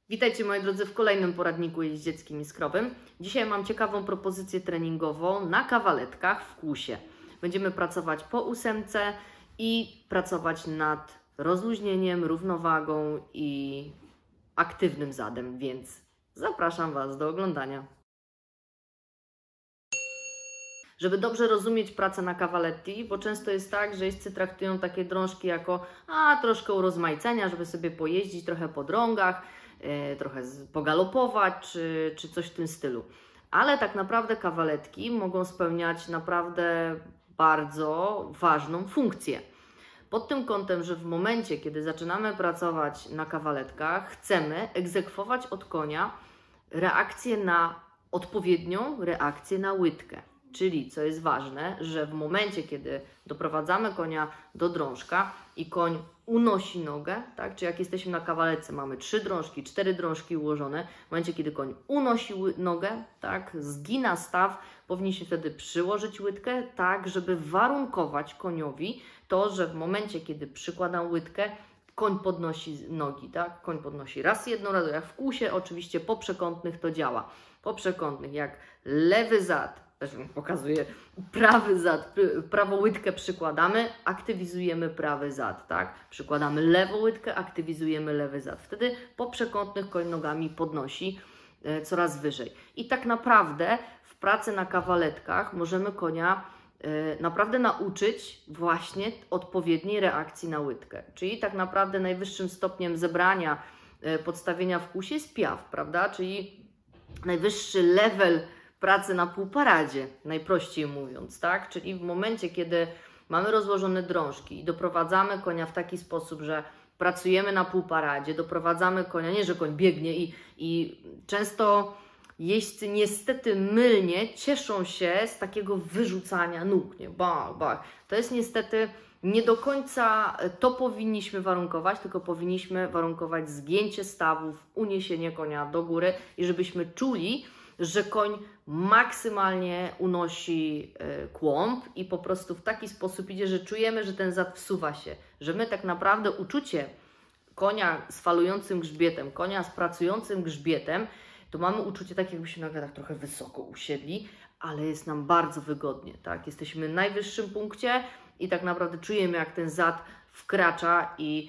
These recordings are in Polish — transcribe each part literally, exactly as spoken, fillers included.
Witajcie moi drodzy w kolejnym poradniku jeździeckim i skrowym. Dzisiaj mam ciekawą propozycję treningową na kawaletkach w kłusie. Będziemy pracować po ósemce i pracować nad rozluźnieniem, równowagą i aktywnym zadem, więc zapraszam Was do oglądania. Żeby dobrze rozumieć pracę na cavaletti, bo często jest tak, że jeźdźcy traktują takie drążki jako a, troszkę urozmaicenia, żeby sobie pojeździć trochę po drągach, yy, trochę pogalopować, czy, czy coś w tym stylu. Ale tak naprawdę kawaletki mogą spełniać naprawdę bardzo ważną funkcję. Pod tym kątem, że w momencie, kiedy zaczynamy pracować na kawaletkach, chcemy egzekwować od konia reakcję na odpowiednią reakcję na łydkę. Czyli, co jest ważne, że w momencie, kiedy doprowadzamy konia do drążka i koń unosi nogę, tak? Czy jak jesteśmy na kawaletce, mamy trzy drążki, cztery drążki ułożone, w momencie, kiedy koń unosi nogę, tak? Zgina staw, powinniśmy wtedy przyłożyć łydkę, tak, żeby warunkować koniowi to, że w momencie, kiedy przykładam łydkę, koń podnosi nogi, tak? Koń podnosi raz jedną, raz jak w kłusie, oczywiście po przekątnych to działa. Po przekątnych, jak lewy zad, też Wam pokazuję, prawy zad, prawą łydkę przykładamy, aktywizujemy prawy zad, tak? Przykładamy lewą łydkę, aktywizujemy lewy zad. Wtedy po przekątnych koń nogami podnosi e, coraz wyżej. I tak naprawdę w pracy na kawaletkach możemy konia e, naprawdę nauczyć właśnie odpowiedniej reakcji na łydkę. Czyli tak naprawdę najwyższym stopniem zebrania, e, podstawienia w kłusie jest piaf, prawda? Czyli najwyższy level pracy na półparadzie, najprościej mówiąc, tak? Czyli w momencie, kiedy mamy rozłożone drążki i doprowadzamy konia w taki sposób, że pracujemy na półparadzie, doprowadzamy konia, nie że koń biegnie i, i często jeźdźcy niestety mylnie cieszą się z takiego wyrzucania nóg, nie? Bach, bach. To jest niestety nie do końca to powinniśmy warunkować, tylko powinniśmy warunkować zgięcie stawów, uniesienie konia do góry i żebyśmy czuli, że koń maksymalnie unosi kłąb i po prostu w taki sposób idzie, że czujemy, że ten zad wsuwa się, że my tak naprawdę uczucie konia z falującym grzbietem, konia z pracującym grzbietem, to mamy uczucie tak, jakbyśmy nagle tak trochę wysoko usiedli, ale jest nam bardzo wygodnie, tak? Jesteśmy w najwyższym punkcie i tak naprawdę czujemy, jak ten zad wkracza i,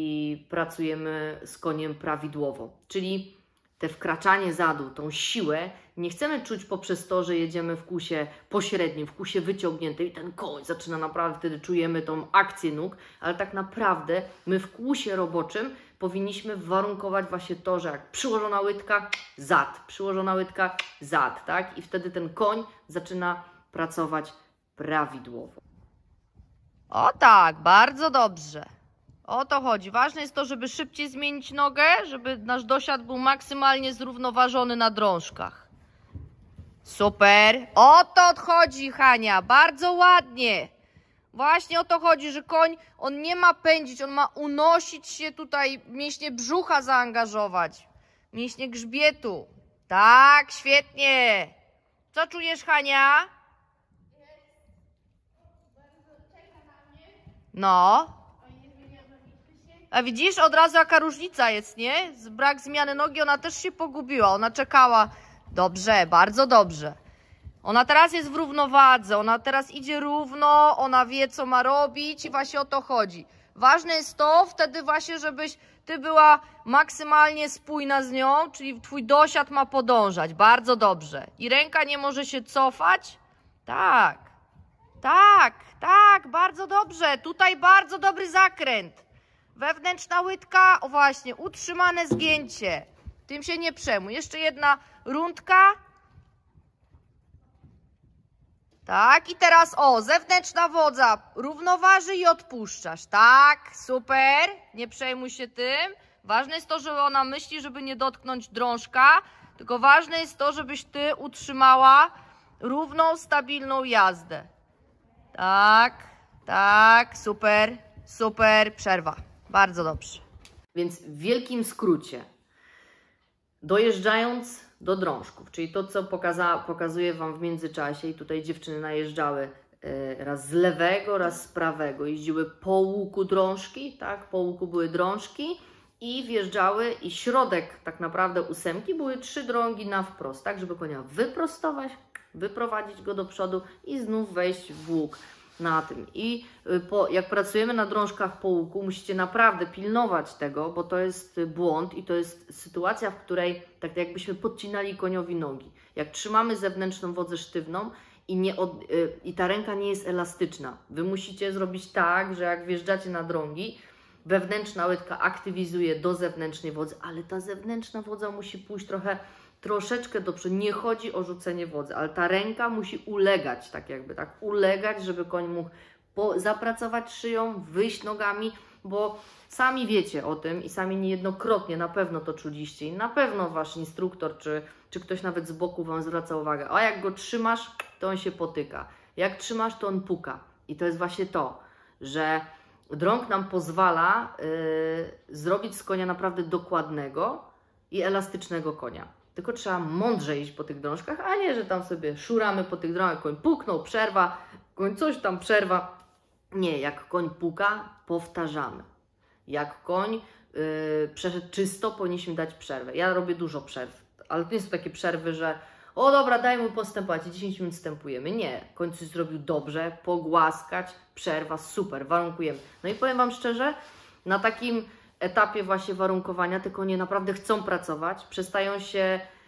i pracujemy z koniem prawidłowo, czyli te wkraczanie zadu, tą siłę nie chcemy czuć poprzez to, że jedziemy w kłusie pośrednim, w kłusie wyciągniętej i ten koń zaczyna naprawdę, wtedy czujemy tą akcję nóg, ale tak naprawdę my w kłusie roboczym powinniśmy warunkować właśnie to, że jak przyłożona łydka, zad, przyłożona łydka, zad, tak? I wtedy ten koń zaczyna pracować prawidłowo. O tak, bardzo dobrze. O to chodzi. Ważne jest to, żeby szybciej zmienić nogę, żeby nasz dosiad był maksymalnie zrównoważony na drążkach. Super. O to chodzi, Hania. Bardzo ładnie. Właśnie o to chodzi, że koń, on nie ma pędzić, on ma unosić się tutaj, mięśnie brzucha zaangażować, mięśnie grzbietu. Tak, świetnie. Co czujesz, Hania? No. A widzisz, od razu jaka różnica jest, nie? Brak zmiany nogi, ona też się pogubiła, ona czekała. Dobrze, bardzo dobrze. Ona teraz jest w równowadze, ona teraz idzie równo, ona wie, co ma robić i właśnie o to chodzi. Ważne jest to wtedy właśnie, żebyś ty była maksymalnie spójna z nią, czyli twój dosiad ma podążać. Bardzo dobrze. I ręka nie może się cofać? Tak, tak, tak, bardzo dobrze. Tutaj bardzo dobry zakręt. Wewnętrzna łydka, o właśnie, utrzymane zgięcie. Tym się nie przejmuj. Jeszcze jedna rundka. Tak, i teraz o, zewnętrzna wodza. Równoważy i odpuszczasz. Tak, super. Nie przejmuj się tym. Ważne jest to, że ona myśli, żeby nie dotknąć drążka. Tylko ważne jest to, żebyś ty utrzymała równą, stabilną jazdę. Tak, tak, super, super. Przerwa. Bardzo dobrze. Więc w wielkim skrócie, dojeżdżając do drążków, czyli to, co pokaza, pokazuję Wam w międzyczasie i tutaj dziewczyny najeżdżały y, raz z lewego, raz z prawego, jeździły po łuku drążki, tak, po łuku były drążki i wjeżdżały i środek tak naprawdę ósemki były trzy drągi na wprost, tak żeby konia wyprostować, wyprowadzić go do przodu i znów wejść w łuk na tym. I po, jak pracujemy na drążkach po łuku, musicie naprawdę pilnować tego, bo to jest błąd i to jest sytuacja, w której tak jakbyśmy podcinali koniowi nogi. Jak trzymamy zewnętrzną wodzę sztywną i, nie od, i ta ręka nie jest elastyczna. Wy musicie zrobić tak, że jak wjeżdżacie na drągi, wewnętrzna łydka aktywizuje do zewnętrznej wodzy, ale ta zewnętrzna wodza musi pójść trochę, troszeczkę do przodu. Nie chodzi o rzucenie wodzy, ale ta ręka musi ulegać, tak jakby, tak, ulegać, żeby koń mógł po, zapracować szyją, wyjść nogami, bo sami wiecie o tym i sami niejednokrotnie na pewno to czuliście i na pewno Wasz instruktor, czy, czy ktoś nawet z boku Wam zwraca uwagę, a jak go trzymasz, to on się potyka. Jak trzymasz, to on puka. I to jest właśnie to, że drąg nam pozwala yy, zrobić z konia naprawdę dokładnego i elastycznego konia. Tylko trzeba mądrze iść po tych drążkach, a nie, że tam sobie szuramy po tych drągach, koń puknął, przerwa, koń coś tam przerwa. Nie, jak koń puka, powtarzamy. Jak koń yy, przeszedł czysto, powinniśmy dać przerwę. Ja robię dużo przerw, ale to nie są takie przerwy, że o dobra, daj mu postępować i dziesięć minut wstępujemy. Nie, koń coś zrobił dobrze, pogłaskać, przerwa, super, warunkujemy. No i powiem Wam szczerze, na takim etapie właśnie warunkowania te konie naprawdę chcą pracować, przestają się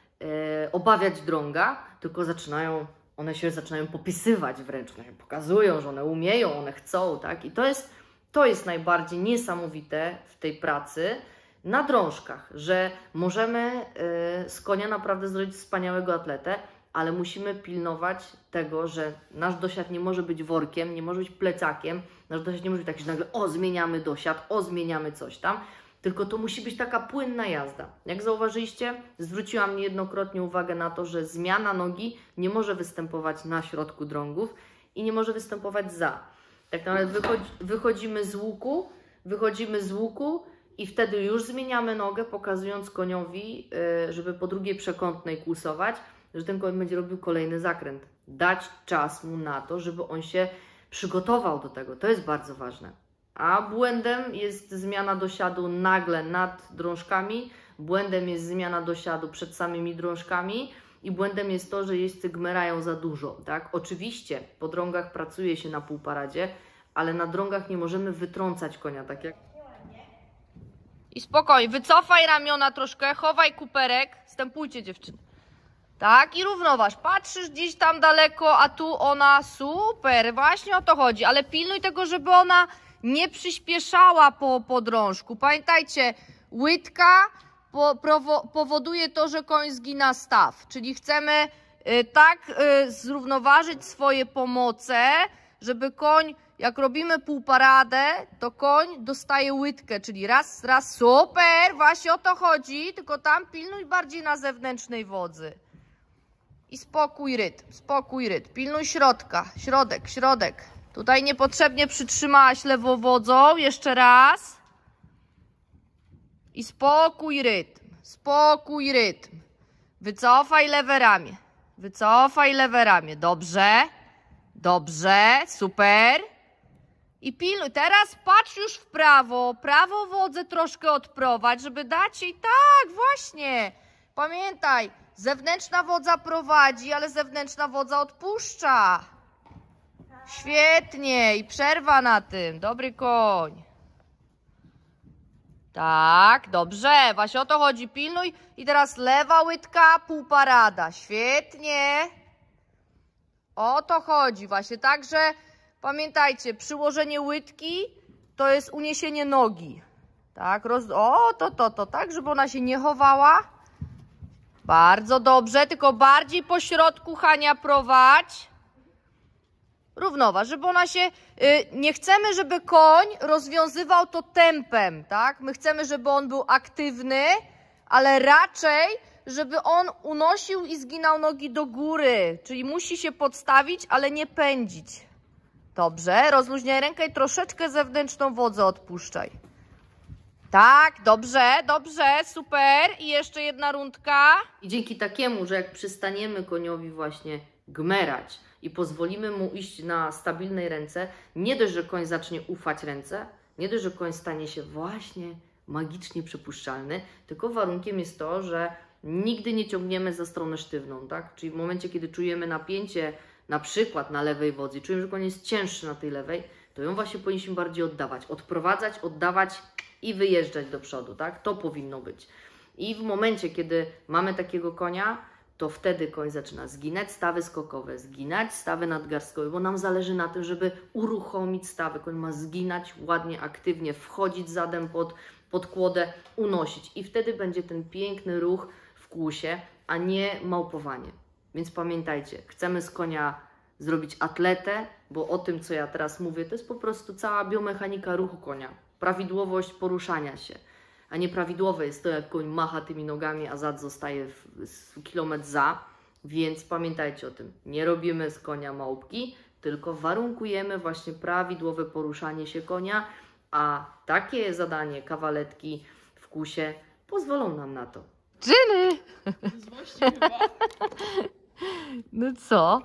e, obawiać drąga, tylko zaczynają, one się zaczynają popisywać wręcz, one się pokazują, że one umieją, one chcą, tak? I to jest, to jest najbardziej niesamowite w tej pracy na drążkach, że możemy y, z konia naprawdę zrobić wspaniałego atletę, ale musimy pilnować tego, że nasz dosiad nie może być workiem, nie może być plecakiem, nasz dosiad nie może być taki, że nagle o, zmieniamy dosiad, o, zmieniamy coś tam, tylko to musi być taka płynna jazda. Jak zauważyliście, zwróciłam niejednokrotnie uwagę na to, że zmiana nogi nie może występować na środku drągów i nie może występować za. Tak naprawdę wychodzi, wychodzimy z łuku, wychodzimy z łuku, i wtedy już zmieniamy nogę, pokazując koniowi, żeby po drugiej przekątnej kłusować, że ten koń będzie robił kolejny zakręt. Dać czas mu na to, żeby on się przygotował do tego. To jest bardzo ważne. A błędem jest zmiana dosiadu nagle nad drążkami, błędem jest zmiana dosiadu przed samymi drążkami i błędem jest to, że jeźdźcy gmerają za dużo. Tak? Oczywiście po drągach pracuje się na półparadzie, ale na drągach nie możemy wytrącać konia, tak jak... I spokojnie, wycofaj ramiona troszkę, chowaj kuperek, wstępujcie dziewczyny. Tak, i równoważ, patrzysz gdzieś tam daleko, a tu ona, super, właśnie o to chodzi, ale pilnuj tego, żeby ona nie przyspieszała po podrążku. Pamiętajcie, łydka po, prowo, powoduje to, że koń zgina staw, czyli chcemy y, tak y, zrównoważyć swoje pomoce, żeby koń, jak robimy półparadę, to koń dostaje łydkę, czyli raz, raz, super, właśnie o to chodzi, tylko tam pilnuj bardziej na zewnętrznej wodzy. I spokój rytm, spokój rytm, pilnuj środka, środek, środek. Tutaj niepotrzebnie przytrzymałaś lewą wodzą, jeszcze raz. I spokój rytm, spokój rytm. Wycofaj lewe ramię, wycofaj lewe ramię, dobrze. Dobrze, super. I pilnuj. Teraz patrz już w prawo. Prawo wodzę troszkę odprowadź, żeby dać jej... Tak, właśnie. Pamiętaj, zewnętrzna wodza prowadzi, ale zewnętrzna wodza odpuszcza. Świetnie. I przerwa na tym. Dobry koń. Tak, dobrze. Właśnie o to chodzi. Pilnuj. I teraz lewa łydka, półparada. Świetnie. O to chodzi właśnie, także pamiętajcie, przyłożenie łydki to jest uniesienie nogi, tak, roz... o to, to, to, tak, żeby ona się nie chowała, bardzo dobrze, tylko bardziej po środku, Hania, prowadź, równoważ, żeby ona się, yy, nie chcemy, żeby koń rozwiązywał to tempem, tak, my chcemy, żeby on był aktywny, ale raczej żeby on unosił i zginał nogi do góry, czyli musi się podstawić, ale nie pędzić. Dobrze, rozluźniaj rękę i troszeczkę zewnętrzną wodzę odpuszczaj. Tak, dobrze, dobrze, super. I jeszcze jedna rundka. I dzięki takiemu, że jak przystaniemy koniowi właśnie gmerać i pozwolimy mu iść na stabilnej ręce, nie dość, że koń zacznie ufać ręce, nie dość, że koń stanie się właśnie magicznie przepuszczalny, tylko warunkiem jest to, że nigdy nie ciągniemy za stronę sztywną, tak? Czyli w momencie, kiedy czujemy napięcie, na przykład na lewej wodzy, czujemy, że koń jest cięższy na tej lewej, to ją właśnie powinniśmy bardziej oddawać, odprowadzać, oddawać i wyjeżdżać do przodu, tak? To powinno być. I w momencie, kiedy mamy takiego konia, to wtedy koń zaczyna zginać stawy skokowe, zginać stawy nadgarstkowe, bo nam zależy na tym, żeby uruchomić stawy. Koń ma zginać ładnie, aktywnie, wchodzić zadem pod, pod kłodę, unosić. I wtedy będzie ten piękny ruch w kłusie, a nie małpowanie. Więc pamiętajcie, chcemy z konia zrobić atletę, bo o tym, co ja teraz mówię, to jest po prostu cała biomechanika ruchu konia. Prawidłowość poruszania się. A nieprawidłowe jest to, jak koń macha tymi nogami, a zad zostaje w, w kilometr za. Więc pamiętajcie o tym. Nie robimy z konia małpki, tylko warunkujemy właśnie prawidłowe poruszanie się konia, a takie zadanie kawaletki w kłusie pozwolą nam na to. Czyny! Złości chyba. No co?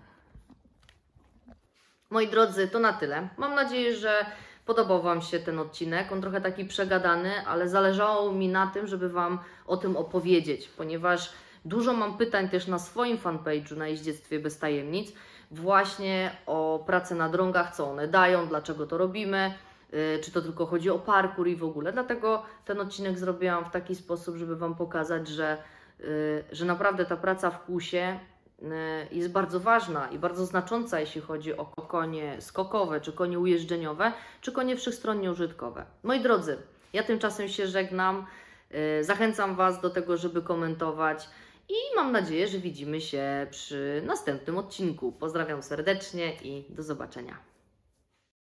Moi drodzy, to na tyle. Mam nadzieję, że podobał Wam się ten odcinek. On trochę taki przegadany, ale zależało mi na tym, żeby Wam o tym opowiedzieć, ponieważ dużo mam pytań też na swoim fanpage'u na Jeździectwie bez tajemnic właśnie o pracę na drągach, co one dają, dlaczego to robimy, yy, czy to tylko chodzi o parkour i w ogóle. Dlatego ten odcinek zrobiłam w taki sposób, żeby Wam pokazać, że, yy, że naprawdę ta praca w kłusie jest bardzo ważna i bardzo znacząca, jeśli chodzi o konie skokowe, czy konie ujeżdżeniowe, czy konie wszechstronnie użytkowe. Moi drodzy, ja tymczasem się żegnam, zachęcam Was do tego, żeby komentować i mam nadzieję, że widzimy się przy następnym odcinku. Pozdrawiam serdecznie i do zobaczenia.